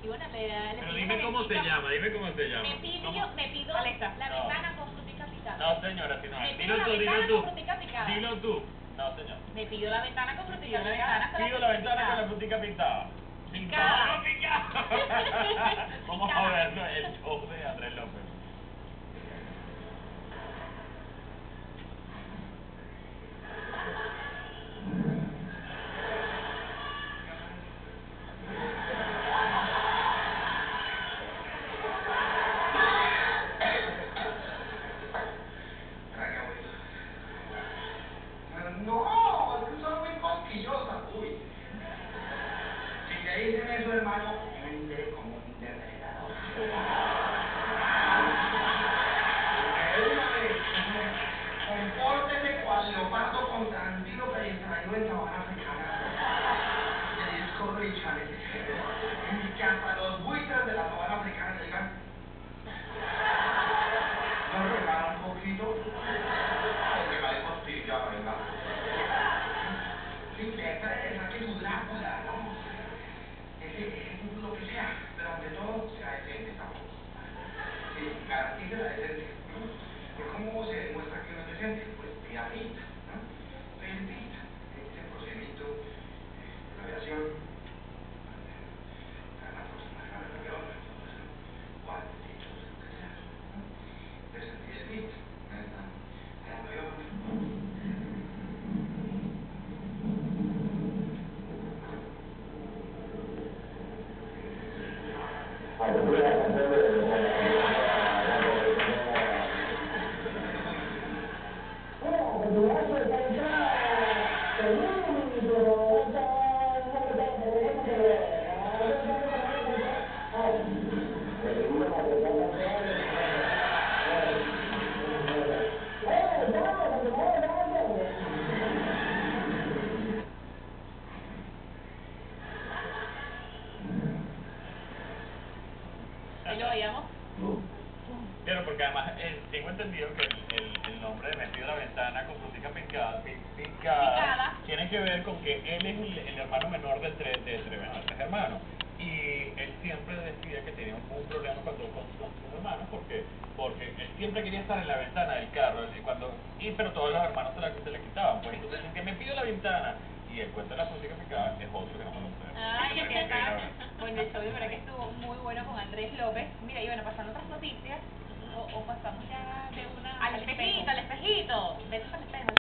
Y bueno, le pero dime cómo se llama, dime cómo se llama. Me pido Alexa. la ventana con frutica picada. No, señora, si no Me es. pido Dilo la tú, dilo ventana tú. con frutica picada. Dilo tú. No, señor. Me pido la ventana con frutica pido la picada. ventana Pido la ventana con la frutica pintada. Picada. Picada. Vamos a verlo, el show de Andrés López. No, es que son muy cosquillosas, uy. Si te dicen eso, hermano, ende como un depredador. De una vez, compórtese cual leopardo con antílope distraído en sabana africana de Discovery Channel. Que hasta los buitres de la sabana africana le digan, ¿me regala un poquito? O regale costilla, venga. Sí, saque su Drácula, ¿no? Lo que sea, pero ante todo sea decente tampoco. Sí, garantice la decencia, ¿no? ¿Pero cómo se demuestra que uno es decente? Pues pida pista, ¿no? Pide pista. Ese procedimiento de navegación, la aproximación al avión, cuál, dicho, lo que sea, ¿no? Entonces pide pista, en el avión. ¿Y lo veíamos? Claro, porque además tengo entendido que el nombre de Me pido la ventana con frutica picada tiene que ver con que él es el hermano menor de tres hermanos. Y él siempre decía que tenía un problema con sus hermanos porque él siempre quería estar en la ventana del carro, pero todos los hermanos se le quitaban. Pues entonces dicen que me pido la ventana. Y el cuento de la frutica picada es otro que no me lo sé. Ay, qué tal. Bueno, el show de verdad que estuvo muy bueno con Andrés López. Mira, y bueno, pasando otras noticias, o pasamos ya de una Al espejito, al espejito. Vete al espejo.